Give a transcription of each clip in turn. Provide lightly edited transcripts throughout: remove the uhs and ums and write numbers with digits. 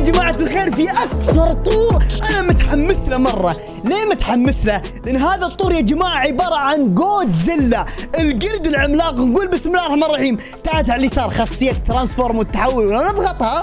جماعة الخير في أكثر طور أنا متحمس له مرة. ليه متحمس له؟ لأن هذا الطور يا جماعة عبارة عن جودزيلا القرد العملاق. نقول بسم الله الرحمن الرحيم. تعال على اليسار خاصية ترانسفورم والتحول، ولو نضغطها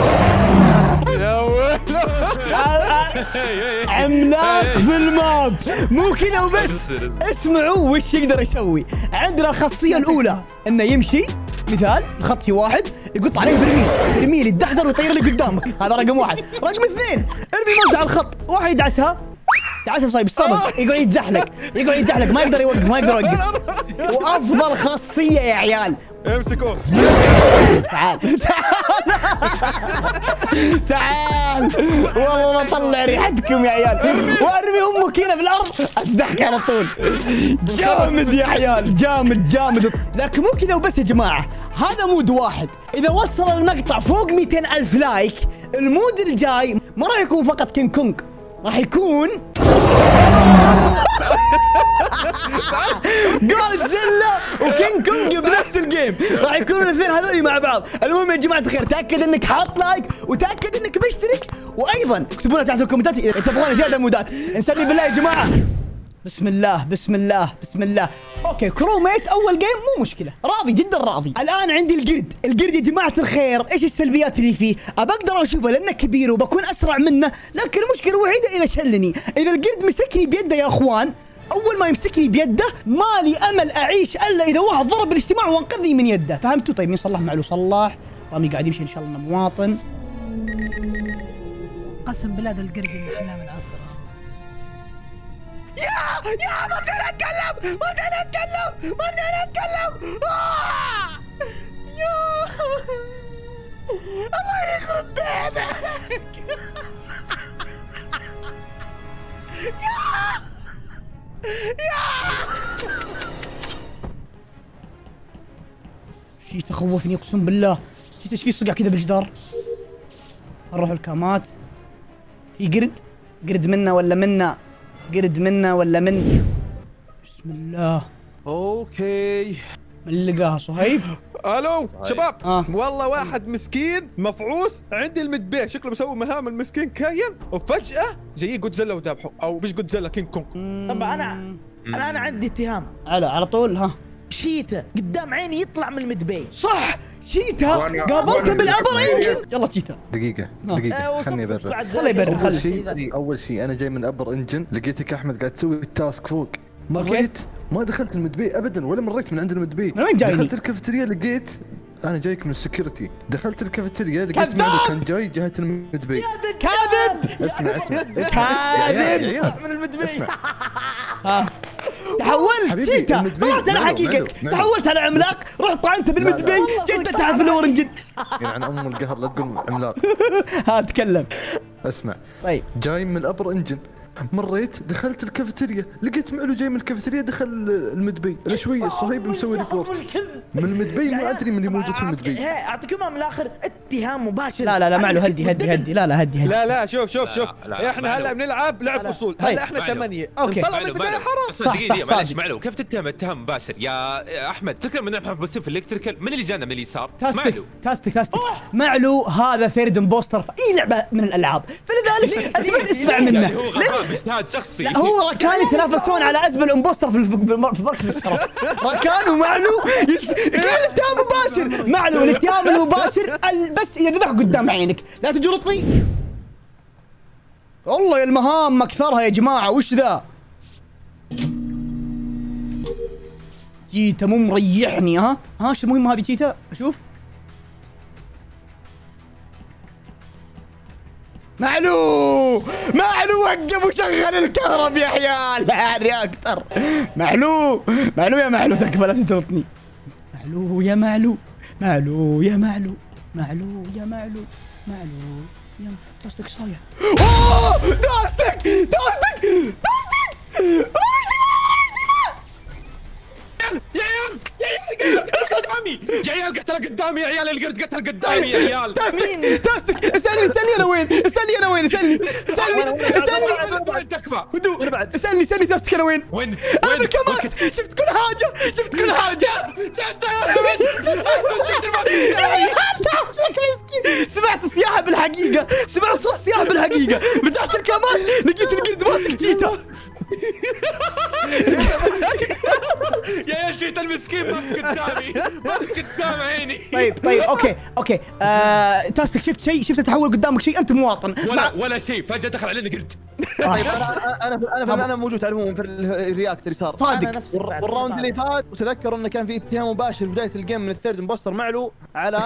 عملاق في الماب. مو كذا وبس، اسمعوا وش يقدر يسوي. عندنا الخاصية الأولى إنه يمشي مثال الخط في واحد يقط عليه برميل يتدحدر ويطير لي قدامك. هذا رقم واحد. رقم اثنين ارمي موزة على الخط، واحد يدعسها صايب الصبر يقعد يتزحلق ما يقدر يوقف وافضل خاصية يا عيال امسكوه. تعال والله بطلع ريحتكم يا عيال وارمي امك هنا في الارض اسدحك على طول. جامد يا عيال، جامد. لكن مو كذا وبس يا جماعه، هذا مود واحد. اذا وصل المقطع فوق 200,000 لايك المود الجاي ما راح يكون فقط كينج كونغ، راح يكون جودزيلا وكينج كونغ بنفس الجيم. راح يكونوا الاثنين هذول مع بعض. المهم يا جماعه الخير تاكد انك حاط لايك وتاكد انك مشترك، وايضا اكتبوا لنا تحت في الكومنتات اذا تبغون زياده مودات. نسلي بالله يا جماعه. بسم الله. اوكي كروميت اول جيم مو مشكله، راضي جدا راضي. الان عندي القرد يا جماعه الخير. ايش السلبيات اللي فيه؟ ابى اقدر اشوفه لانه كبير وبكون اسرع منه، لكن المشكله الوحيده اذا شلني. اذا القرد مسكني بيده يا اخوان، اول ما يمسكني بيده مالي امل اعيش الا اذا واحد ضرب الاجتماع وانقذني من يده. فهمتوا؟ طيب مين صلح؟ معلو صلح. رامي قاعد يمشي ان شاء الله انه مواطن. قسم بالله ذا القرد اللي احنا من العصر. يا ما بدنا نتكلم. يا الله يخرب بيتك. شي تخوفني اقسم بالله. شي ايش في صقع كذا بالجدار. نروح الكامات. في قرد منا ولا منا؟ بسم الله. اوكي من اللي لقاها صهيب؟ الو شباب. والله واحد مسكين مفعوس عندي المدبيه، شكله بيسوي مهام المسكين كاين، وفجأة جاي جودزيلا وذابحه، او مش جودزيلا كينج كونغ. طب انا عندي اتهام. على طول. شيتا قدام عيني يطلع من المدبي. صح شيتا قابلته بالابر انجن. يلا شيتا دقيقة خلني ابرر. خليه يبرر. اول شيء انا جاي من ابر انجن، لقيتك احمد قاعد تسوي التاسك فوق. ما دخلت المدبي ابدا ولا مريت من عند المدبي. من وين جاي؟ دخلت الكافيتيريا لقيت انا جايك من السكيورتي. دخلت الكافيتيريا لقيت معلو كان جاي جهة المدبي. كاذب. اسمع كاذب من المدبي. اسمع تحولت شيتا، طلعت على حقيقتك، تحولت على عملاق، رحت طعنت بالمدبي، جيت تحت بالاور انجن. يعني ام القهر لا تقول عملاق. تكلم. اسمع طيب جاي من الابر انجن، مريت دخلت الكافيتيريا لقيت معلو جاي من الكافيتيريا دخل المدبي. انا شوي الصهيب مسوي ريبورت من المدبي، ما ادري من اللي موجود في المدبي. اعطيكم من الاخر اتهام مباشر. لا معلو هدي. هدي. لا شوف احنا هلا بنلعب لعب اصول. هلا احنا 8 نطلع من البدايه حرام. صح دقيقة معلش معلو، كيف تتهم باسل يا احمد؟ تذكر من احنا بنصير في الالكتريكال من اللي جانا من اليسار؟ تاستك معلو هذا ثيرد امبوستر في اي لعبه من الالعاب، فلذلك انت بس اسمع منه. اجتهاد شخصي. لا هو ركان يتنافسون على ازمه الامبوستر في مركز الشرف. ركان ومعلو كان اتهام مباشر. معلو الاتهام المباشر بس اذا ذبح قدام عينك لا تجرطني. والله يا المهام اكثرها يا جماعه. وش ذا؟ جيتا مو مريحني. ايش المهمه هذه جيتا؟ اشوف معلو وقف وشغل الكهرب يا عيال. هذه اكثر. معلو يا معلو تكفى لا تترطني. معلو يا معلو تاستك صايع. تاستك يا عيال قتل قدامي. يا عيال القرد قتل قدامي يا عيال. تاستك اسالني انا وين. اسالني تكفى. هدوء. اسالني تاستك انا وين. انا بالكامات شفت كل حاجه. تاستك مسكين. سمعت صياحه بالحقيقه، سمعت صوت صياح بالحقيقه، فتحت الكامات لقيت القرد ماسك تشيتا. يا شيتا المسكين ما في قدامي، ما في قدام عيني. طيب اوكي تاستك شفت شيء؟ شفت تحول قدامك شيء؟ انت مواطن ولا شيء، فجأة دخل علينا قرد. طيب انا موجود تعرفون في الرياكتور صار صادق. والراوند اللي فات وتذكروا انه كان في اتهام مباشر في بدايه الجيم من الثيرد امبوستر معلو على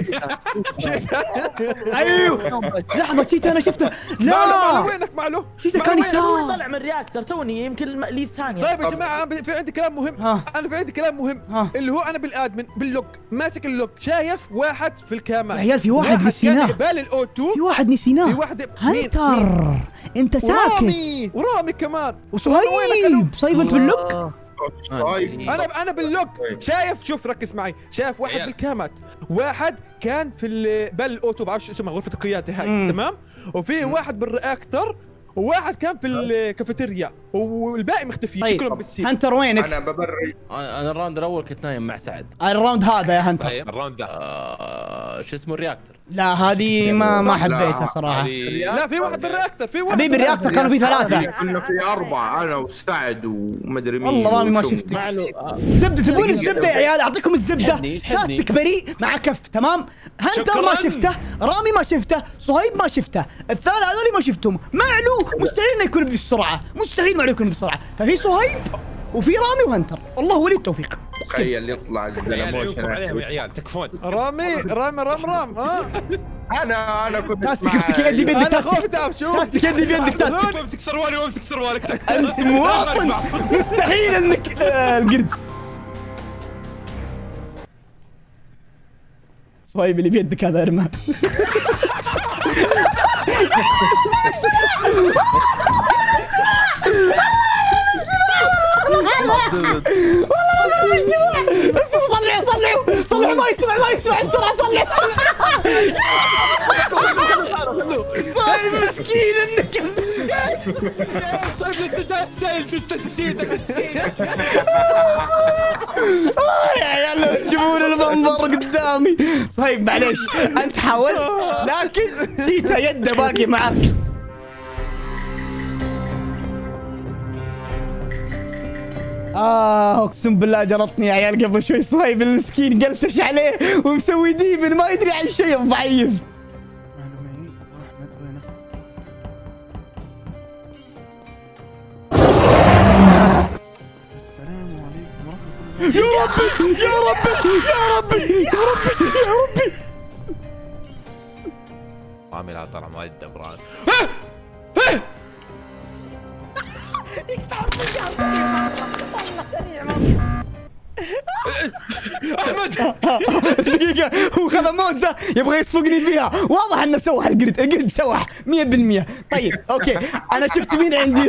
ايوه لحظه تشيتا انا شفته. لا وينك معلو؟ تشيتا كان يسار. طلع من الرياكتور توني يمكن لي الثانيه. طيب يا جماعه في عندي كلام مهم. انا في عندي كلام مهم اللي هو انا بالادمن باللوك ماسك اللوك شايف واحد في الكاميرا. يا عيال في واحد نسيناه. كان يقبال الاوتو. في واحد نسيناه. في واحد هنتر. انت ساكت. ورامي كمان وصهيب. صهيب انت باللوك؟ انا باللوك شايف. شوف ركز معي. شايف واحد بالكامات، واحد كان في بال الاوتو بعرفش اسمها غرفه القياده هاي تمام، وفي واحد بالرياكتور، وواحد كان في الكافيتيريا، والباقي مختفي. طيب. شكلهم بالسيف. هنتر وينك؟ انا ببري. انا الراوند الاول كنت نايم مع سعد. الراوند هذا يا هنتر. طيب الراوند ده شو اسمه الرياكتور. لا هذه ما حبيتها صراحه. لا في واحد بالرياكتور. في واحد حبيبي الرياكتور كانوا في 3. كنا في 4 انا وسعد ومدري مين. والله رامي ما شفتك. زبده تبون الزبده يا عيال؟ اعطيكم الزبده. تاستك بريء مع كف تمام. هنتر ما شفته، رامي ما شفته، صهيب ما شفته، الثلاثه هذول ما شفتهم. معلو مستحيل انه يكون بدي السرعه، مستحيل معلو يكون بدي السرعه، ففي صهيب وفي رامي وهنتر. والله ولي التوفيق. تخيل يطلع عيالكم عليهم يا عيال تكفون. رام انا كنت تاستك امسك يدي بيدك. انا خفت اشوف. تاستك يدي بيدك. تاستك امسك سروالي وامسك سروالك. انت مواطن مستحيل انك القرد. صهيب اللي بيدك هذا ارمى. والله اجتماع. صلحوا ما يسمع بسرعه صلح. طيب مسكين انك يا عيال تجيبون المنظر قدامي. صهيب معليش انت حاولت لكن تيتا يده باقي معك. اقسم بالله جلطني يا عيال قبل شوي. صهيب المسكين قلتش عليه ومسوي ديبن ما يدري عن شيء الضعيف. السلام عليكم ورحمة الله. يا ربي رامي لا طلع مؤدب رامي. احمد دقيقة هو خذ موزة يبغى يسوقني فيها. واضح انه سوح القرد سوح 100%. طيب اوكي انا شفت مين عندي.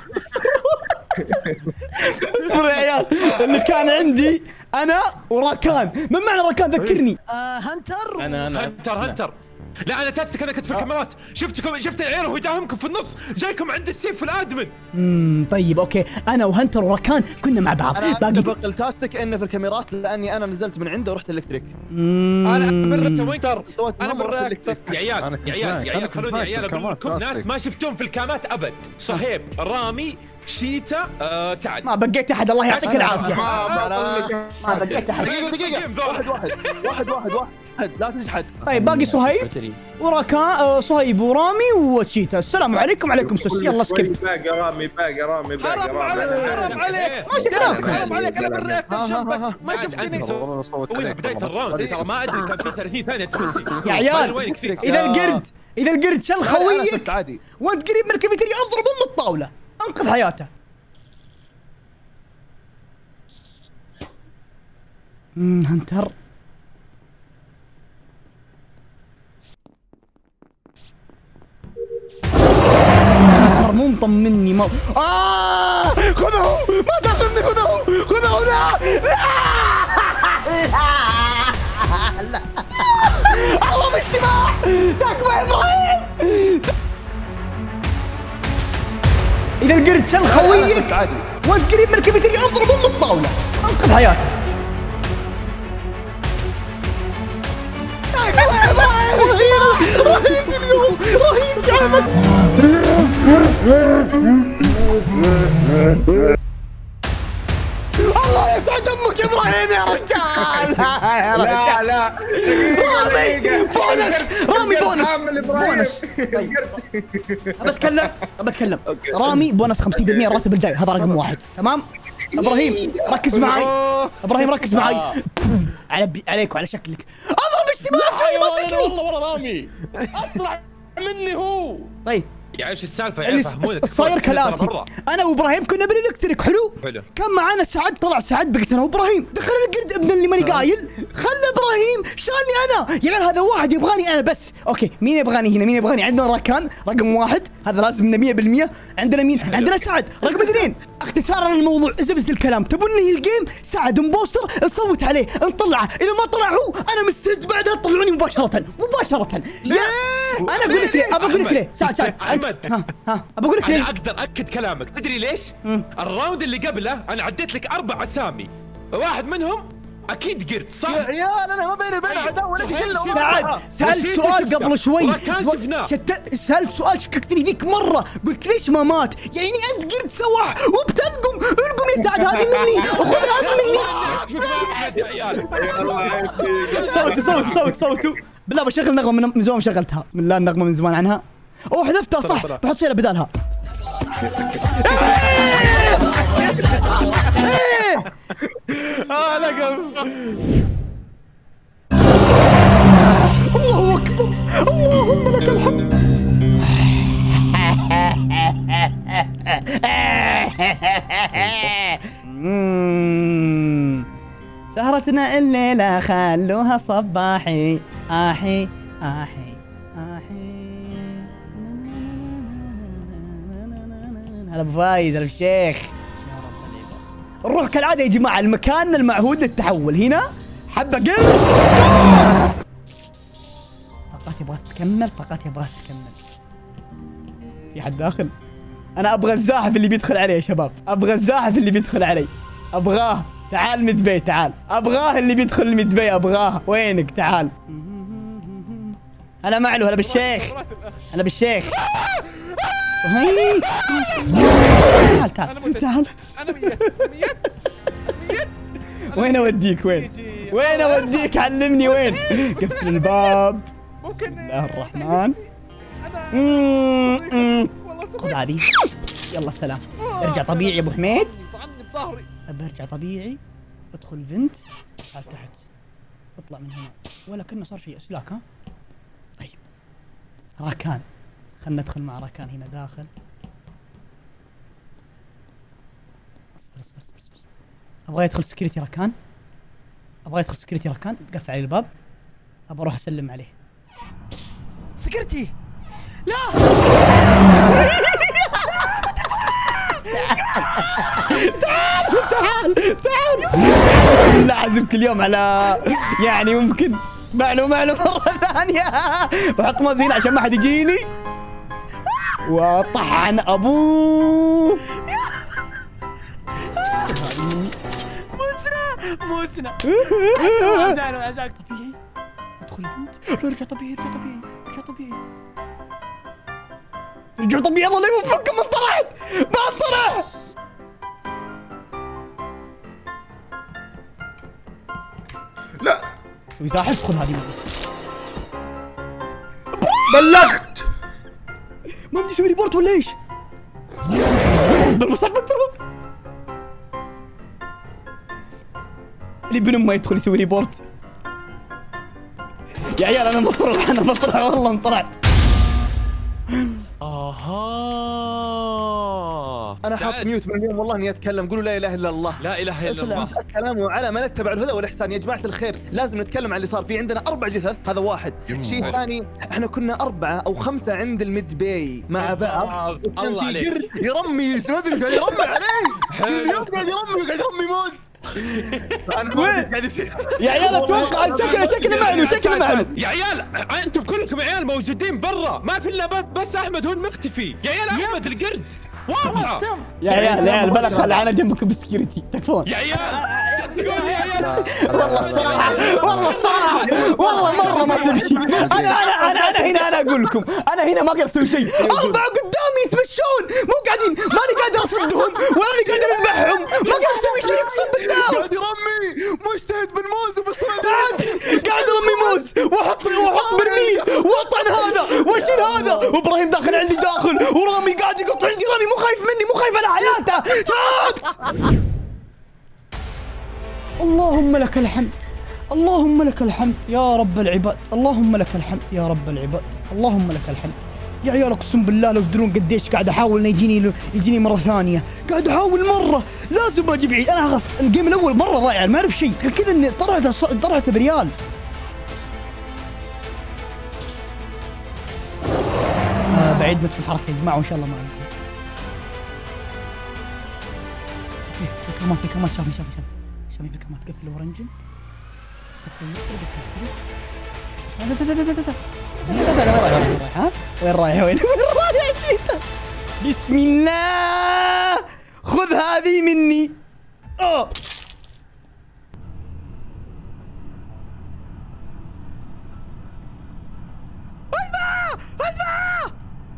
اصبر يا عيال. اللي كان عندي انا وراكان. من معنى راكان ذكرني؟ هنتر. هنتر. لا انا تاستك، انا كنت في الكاميرات شفت العيال وهو يداهمكم في النص جايكم عند السيف في الادمن. طيب اوكي انا وهنتر وراكان كنا مع بعض. انا اتفق التاستك انه في الكاميرات لاني انا نزلت من عنده ورحت الكتريك. انا بالرياكتور. انا بالرياكتور. يا عيال خلوني يا عيال اقول لكم ناس ما شفتهم في الكامات ابد. صهيب، رامي، شيتا، سعد. ما بقيت احد. الله يعطيك العافيه. ما بقيت احد. دقيقة واحد لا تجحد. طيب باقي صهيب وراكان. صهيب ورامي وتشيتا. السلام عليكم. وعليكم السلام. يلا سكيب. باقي رامي حرام عليك ما شفناك. حرام عليك. انا بالرياكتور جنبك ما شفتني. وين بداية الراوند ترى ما ادري كان في 30 ثانية تحسي. يا عيال اذا القرد شل خويك وانت قريب من الكافيتيريا اضرب ام الطاولة انقذ حياته. هنتر مو مطمني. خذه ما تاخذني. خذه لا الله اجتماع. تكفى يا ابراهيم. اذا القرد شل خويك وانت قريب من الكافيتيريا اضرب ام الطاوله انقذ حياته. تكفى يا ابراهيم. الله يسعد امك يا ابراهيم يا رجال. لا لا رامي بونس، رامي بونس بونس. بتكلم رامي بونس 50% الراتب الجاي، هذا رقم واحد. تمام ابراهيم ركز معي، ابراهيم ركز معي. عليك وعلى شكلك اضرب اشتباك جاي ماسكني والله ورا رامي اسرع مني هو. يا ايش السالفه يا فهمونك. الصاير كالاتي، انا وابراهيم كنا بالالكتريك. حلو كان معانا سعد، طلع سعد بقيت انا وابراهيم، دخل القرد ابن اللي ماني قايل، خلى ابراهيم شالني انا. يا عيال هذا واحد يبغاني انا بس. اوكي مين يبغاني هنا؟ مين يبغاني؟ عندنا راكان رقم واحد، هذا لازم 100%. عندنا مين؟ عندنا سعد رقم اثنين. اختصارا الموضوع زبز الكلام، تبون ننهي الجيم؟ سعد مبوستر نصوت عليه نطلعه، اذا ما طلع هو انا مستعد بعدها تطلعوني مباشرة. يا انا اقول لك ليه، ابى اقول لك ليه. سعد احمد ابى اقول لك ليه. انا اقدر اكد كلامك، تدري ليش؟ الراوند اللي قبله انا عديت لك 4 اسامي، واحد منهم اكيد قرد صح؟ يا عيال انا ما بيني وبين عداوه ولا شيء. سعد سألت سؤال قبل شوي، شفناه. سألت سؤال شككتني فيك مرة، قلت ليش ما مات؟ يعني انت قرد سواح وبتلقم، القم يا سعد هذه مني، اخوي هذه مني. صوتوا بالله بشغل نغمة من زمان شغلتها، بالله النغمة من زمان عنها. اوه حذفتها صح، بحط شيلة بدالها. لقم. الله اكبر، اللهم لك الحمد. سهرتنا الليلة خلوها صباحي، آحي آحي آحي. هلا ابو فايز، هلا الشيخ. نروح كالعادة يا جماعة المكان المعهود للتحول. هنا حبة قل. طاقاتي يبغى تكمل، طاقاتي يبغى تكمل. في حد داخل؟ أنا أبغى الزاحف اللي بيدخل علي يا شباب، أبغى الزاحف اللي بيدخل علي، أبغاه. تعال مدبي تعال، أبغاه اللي بيدخل المدبي، أبغاه. وينك؟ تعال. هلا معلو، هلا بالشيخ، هلا بالشيخ. تعال انا ميت. وين اوديك؟ وين اوديك؟ علمني وين. قفل الباب. ممكن بسم الله الرحمن. خذ هذه، يلا سلام. ارجع طبيعي يا ابو حميد. طعني بظهري. ارجع طبيعي، ادخل فنت، تعال تحت، اطلع من هنا، ولا كأنه صار شيء اسلاك. ها طيب راكان، خلنا ندخل مع راكان هنا داخل. اصبر. ابغى يدخل سكيورتي راكان، قفل علي الباب، ابغى اروح اسلم عليه. سكرتي لا. تعال. لا اعزمك اليوم على يعني ممكن معلو مرة ثانية. بحط موزين عشان ما حد يجيني، وطحن ابوه. موسنا عزاك طبيعي. ادخل البنت، ارجع طبيعي. الله لا يوفقك. من طلعت ما طلع. لا سوي زاحف، خذ هذه مني. بلغت. ما بدي اسوي ريبورت ولا ايش؟ بالمصعب ترى اللي ابن امه يدخل يسوي ريبورت. يا عيال انا بطلع والله انطلعت. انا حاط ميوت من اليوم والله اني اتكلم. قولوا لا اله الا الله. لا اله الا الله. السلام على من اتبع الهدى والاحسان. يا جماعه الخير لازم نتكلم عن اللي صار. في عندنا 4 جثث، هذا واحد. شيء ثاني، احنا كنا 4 أو 5 عند الميد باي مع بعض. الله عليك. يرمي سودري، قاعد يرمي عليه اليوم، قاعد يرمي موز. وين يا عيال؟ اتوقع شكله معلو. يا عيال انتم كلكم عيال موجودين برا، ما في الا بس احمد هو المختفي. يا عيال احمد القرد واضحه. يا عيال بلا خل انا جنبكم بالسكيورتي تكفون. يا عيال صدقوني يا عيال. والله الصراحه والله مره ما تمشي. انا انا اقول لكم انا هنا ما اقدر اسوي شيء. 4 قدامي يتمشون مو قاعدين، ماني قادر اصدهم ولا اني قادر اذبحهم، ما قادر اسوي شيء اقسم بالله. قاعد يرمي مجتهد بالموز وبس قاعد ارمي موز واحط برميل واطعن هذا واشيل هذا، وابراهيم داخل عندي داخل، ورامي قاعد يقط عندي، رامي مو خايف مني، مو خايف على حياته. اللهم لك الحمد، اللهم لك الحمد يا رب العباد، اللهم لك الحمد يا رب العباد، اللهم لك الحمد. يا عيال اقسم بالله لو تدرون قديش قاعد احاول انه يجيني مره ثانيه، قاعد احاول مره لازم اجيب عيد. انا خلاص الجيم الاول مره ضايع ما اعرف شيء، كذا اني طلعته بريال. بعيد نفس الحركه يا جماعه وان شاء الله ما عندي. في كمان شافني في الكامات. قفل الاورنجن، وين رايح بسم الله خذ هذه مني. اسمع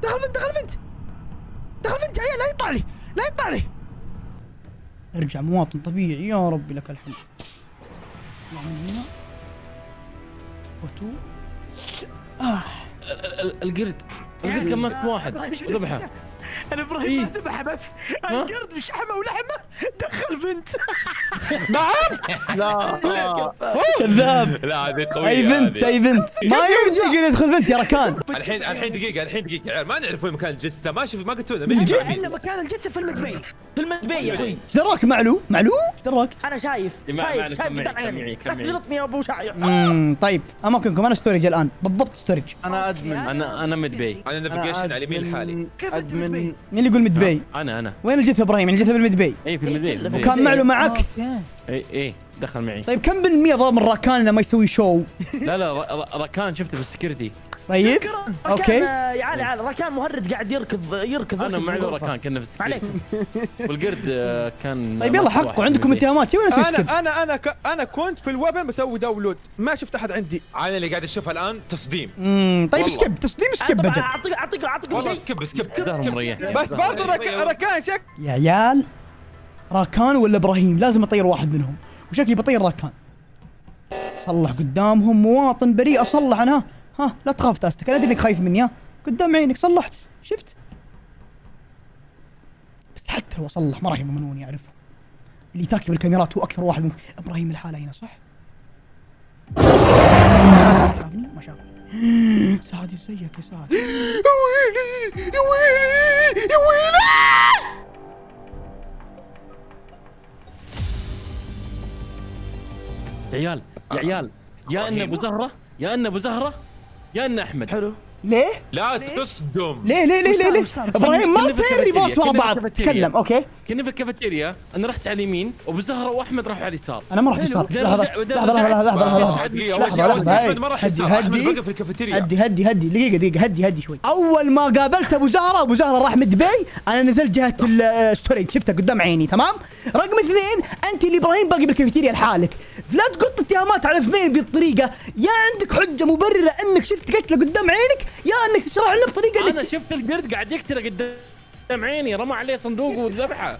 دخل فنت عيال، لا يطلع لي ارجع مواطن طبيعي يا ربي لك الحمد. هنا وتو القرد كان ماسك واحد ذبحه. انا ابراهيم ما ذبحه بس القرد بشحمه ولحمه دخل بنت. نعم لا كذاب. لا هذه قوية. اي بنت ما يمدي يدخل بنت يا ركان. الحين دقيقة عيال ما نعرف وين مكان الجثة، ما قلت لنا الا مكان الجثة في المدبي يا اخوي. ايش دراك معلو ايش دراك؟ انا شايف قدام عيني. تغلطني يا ابو شايع. طيب اماكنكم انا ستورج الان بالضبط ستورج. انا ادمن. انا مدبي. انا نافيجيشن على اليمين لحالي. ادمن. مين اللي يقول مدبي؟ انا وين الجثة ابراهيم؟ الجثة بالمدبي. اي في المدبي. وكان معلو معك؟ اي دخل معي. طيب كم بالمية ضامن راكان انه ما يسوي شو؟ لا راكان شفته بالسكيورتي. طيب اوكي يا علي راكان مهرج قاعد يركض. انا معي راكان كنا في السكيورتي. والقرد كان. طيب يلا حقه عندكم اتهامات. وين اسوي سكيب؟ انا كنت في الوبن بسوي داونلود، ما شفت احد عندي. انا اللي قاعد اشوفها الان تصديم. طيب سكيب تصديم سكيب اجل. اعطيك والله سكيب بس برضه راكان شك. يا عيال راكان ولا ابراهيم؟ لازم اطير واحد منهم، وشكلي بطير راكان. صلح قدامهم مواطن بريء، اصلح انا. ها لا تخاف تاستك، انا ادري انك خايف مني. قدام عينك صلحت، شفت؟ بس حتى لو اصلح ما راح يضمنوني، اعرفهم. اللي تاكل بالكاميرات هو اكثر واحد ممكن. ابراهيم الحالة هنا صح؟ شافني؟ ما شافني. سعد ازيك يا سعد؟ يا ويلي يا عيال يا ان ابو زهره يا ان احمد. حلو. ليه؟ لا تصدم. ليه ابراهيم ما تطير ريبوت ورا بعض. تكلم اوكي. كنا في الكافيتيريا، انا رحت على اليمين وابو زهره واحمد راحوا على اليسار. انا ما رحت يسار. لحظة هدي دقيقة شوي. أول ما قابلت أبو زهرة راح مدبي، أنا نزلت جهة الستوريج شفتها قدام عيني تمام؟ رقم 2 أنت اللي إبراهيم باقي بالكافيتيريا لحالك، لا تقط اتهامات على 2 بالطريقة، يا عندك حجة مبررة إنك شفت قتله قدام عينك، يا إنك تشرح لنا بطريقة أنا شفت القرد قاعد يقتله قدام عيني، رمى عليه صندوق وذبحه.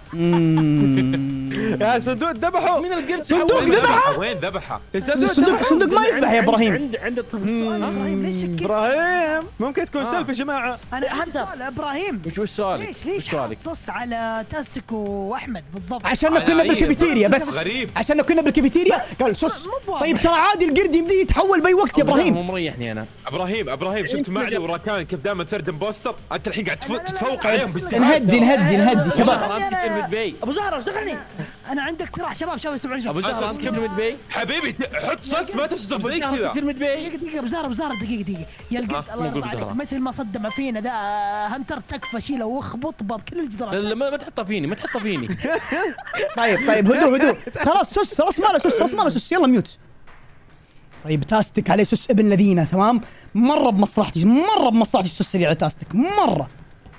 يا صندوق ذبحه. من القرد صندوق ذبحه؟ وين ذبحه؟ الصندوق ما يذبح يا ابراهيم. عند ابراهيم ليش شكيت؟ ابراهيم ممكن تكون سالفه يا جماعه. انا عندي سؤال ابراهيم، وش سؤالك؟ ليش حاط صوص على تاسك واحمد بالضبط؟ عشان كنا بالكافيتيريا بس. غريب. عشان كنا بالكافيتيريا قال صوص. طيب ترى عادي القرد يمدي يتحول باي وقت يا ابراهيم. مو مريحني انا. ابراهيم شفت معلي وراكان كيف دائما ثيرد امبوستر، انت الحين قاعد تتفوق عليهم نهدي شباب. ابو زهره اشتغلني. انا عندي اقتراح شباب يسمعوني. ابو زهره اسكت مدبي حبيبي، حط صوص ما تصدم زي كذا. دقيقة ابو زهره دقيقة يا القرد الله يرضى عليك، مثل ما صدم فينا ذا هنتر تكفى شيله واخبط بكل الجدران. لا ما تحطها فيني. طيب هدوء خلاص سوس راس ماله سوس يلا ميوت. طيب تاستك عليه سوس ابن الذين تمام، مرة بمصلحتي السوس اللي على تاستك مرة.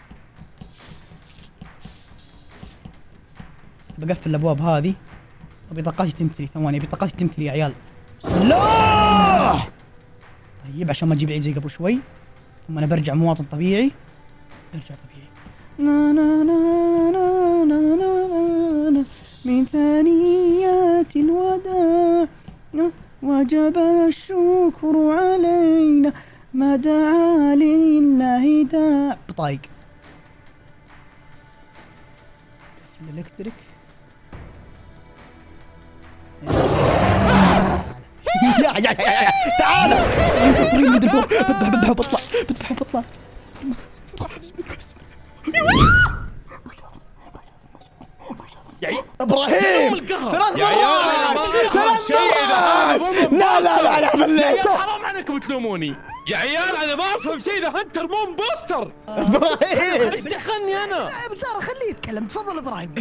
بقفل الابواب هذه. بطاقاتي تمتلي يا عيال. لا طيب عشان ما اجيب عيد زي قبل شوي ثم انا برجع مواطن طبيعي. ارجع طبيعي. نا نا نا نا نا نا نا من ثانيات الوداع وجب الشكر علينا ما دعا لله داع. بطايق الالكتريك. يا تعال بذبح وبطلع بذبح وبطلع. ابراهيم ثلاث مرات. لا لا لا لا يا حرام عليكم تلوموني يا عيال. انا ما افهم شيء. ذا هنتر مو امبوستر. ابراهيم ايش دخلني انا؟ ابو زهره خليه يتكلم. تفضل ابراهيم.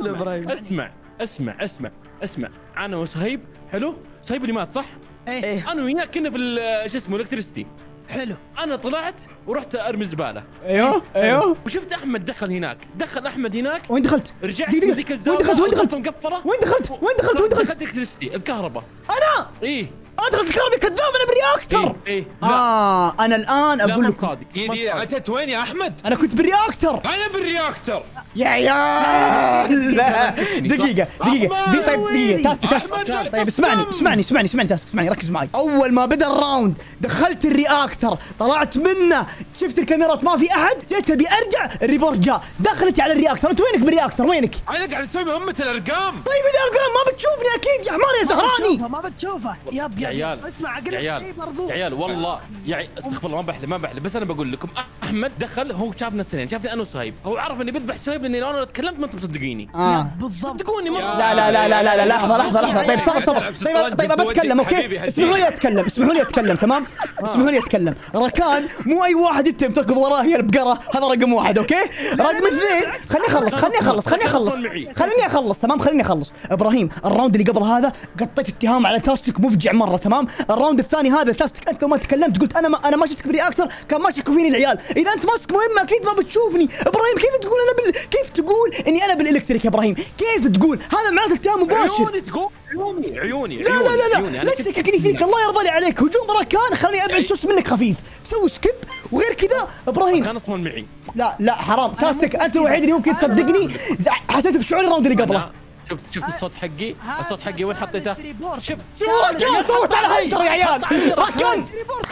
اسمع انا وصهيب. حلو صهيب اللي مات صح؟ ايه انا وياك كنا في شو اسمه الكتريستي. حلو. انا طلعت ورحت ارمي زباله. ايوه وشفت احمد دخل هناك. دخل احمد هناك. وين دخلت؟ رجعت من ذيك الزاويه. وين دخلت؟ مقفله. وين دخلت؟ دخلت الكتريستي الكهرباء. انا ايه ادخل الكهرباء كذاب. انا بالرياكتر. ايه انا الان اقول لكم صادق. انت وين يا احمد؟ انا كنت بالرياكتر. انا بالرياكتر يا عيال. دقيقة طيب دقيقة تاست. طيب اسمعني تاست. اسمعني ركز معي. أول ما بدأ الراوند دخلت الرياكتر طلعت منه شفت الكاميرات ما في أحد. جيت أبي أرجع الريبورت جاء. دخلت على الرياكتر. أنت وينك بالرياكتر؟ وينك؟ انا قاعد اسوي مهمة الارقام. طيب إذا الأرقام ما بتشوفني أكيد يا حمار يا زهراني. ما بتشوفه يا عيال. اسمع اقول لك شيء برضو يا عيال والله يا استغفر الله ما بحلم بس انا بقول لكم احمد دخل. هو شافنا الاثنين. شافني انا وصهيب. هو عرف اني بذبح صهيب لاني لو انا تكلمت ما انتم مصدقيني. بالضبط. صدقوني مرة. لا لحظة. طيب صبر. طيب بتكلم اوكي. اسمحوا لي اتكلم تمام. اسمحوا لي اتكلم. ركان مو اي واحد انت تركض وراه هي البقرة. هذا رقم واحد اوكي. رقم اثنين خليني اخلص تمام. خليني اخلص. ابراهيم الراوند اللي قبل هذا قطيت اتهام على تاستك مفجع مرة تمام. الراوند الثاني هذا تاستك انت لو ما تكلمت قلت انا ما شفتك برياكتر كان ما شكوا فيني العيال. اذا انت ماسك مهمه اكيد ما بتشوفني. ابراهيم كيف تقول كيف تقول اني انا بالالكتريك يا ابراهيم؟ كيف تقول؟ هذا معناته اتهام مباشر. عيوني لا تشككني فيك. الله يرضى لي عليك. هجوم راكان خليني ابعد سوس منك خفيف. سوي سكيب وغير كذا. ابراهيم كان اصلا معي. لا حرام. تاستك انت الوحيد اللي ممكن تصدقني. حسيت بشعور الراوند اللي قبله. شفت الصوت حقي وين حطيته؟ شوف راكان صوت على هنتر يا عيال. راكان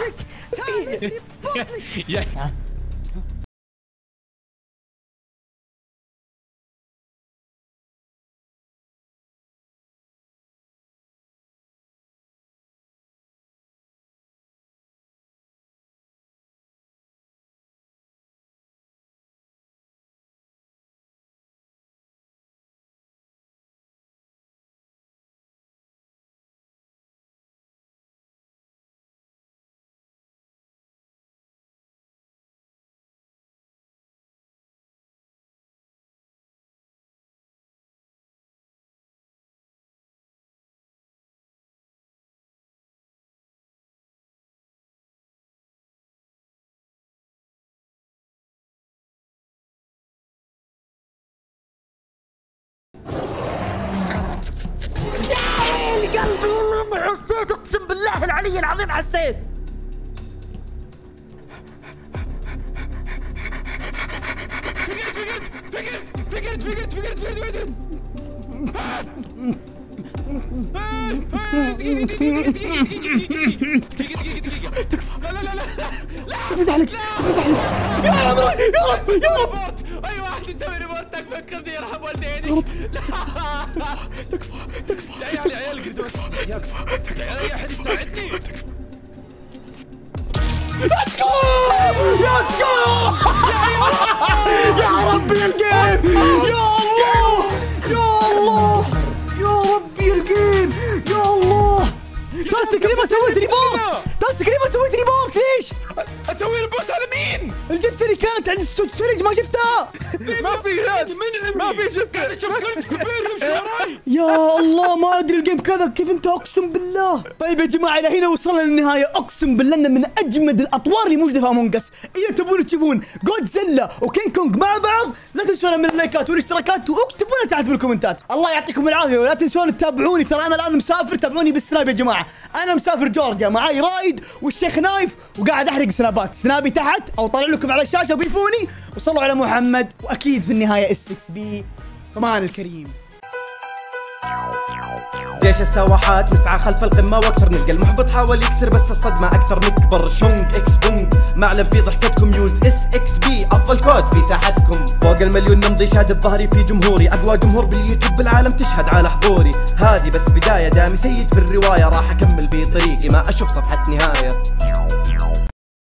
قلبي والله ما حسيت. اقسم بالله العلي العظيم حسيت. فقرت افز عليك. يا رب اي واحد يسوي ريبورت تكفى تخذني يرحم والديني. تكفى يا عيال قلت بس يكفى يا احد يساعدني. يا ربي الجيم. يا ربي الجيم. يا الله. تاستك ليه ما سويت ريبورت؟ ليش؟ اسوي ريبورت على مين؟ الجثة اللي كانت عند السوريج ما شفتها. ما في هذا ما في شفت. يا الله ما ادري الجيم كذا كيف انت، اقسم بالله. طيب يا جماعه الى هنا وصلنا للنهايه، اقسم بالله انه من اجمد الاطوار اللي موجوده في امونج اس. اذا تبون تشوفون جودزيلا وكينج كونج مع بعض لا تنسونا من اللايكات والاشتراكات واكتبوا لنا تحت بالكومنتات. الله يعطيكم العافيه، ولا تنسون تتابعوني، ترى انا الان مسافر، تابعوني بالسناب يا جماعه. انا مسافر جورجيا، معاي رايد والشيخ نايف وقاعد احرق سنابات. سنابي تحت او طالع لكم على الشاشه، ضيفوني وصلوا على محمد، واكيد في النهايه اس 6 بي. فمان الكريم. جيش السواحات نسعى خلف القمة واكثر، نلقى المحبط حاول يكسر بس الصدمة اكثر، نكبر شونج اكس بونج معلم في ضحكتكم، يوز اس اكس بي افضل كود في ساحتكم، فوق المليون نمضي شهادة ظهري في جمهوري، اقوى جمهور باليوتيوب بالعالم تشهد على حضوري، هذه بس بداية دامي سيد في الرواية، راح اكمل في طريقي ما اشوف صفحة نهاية.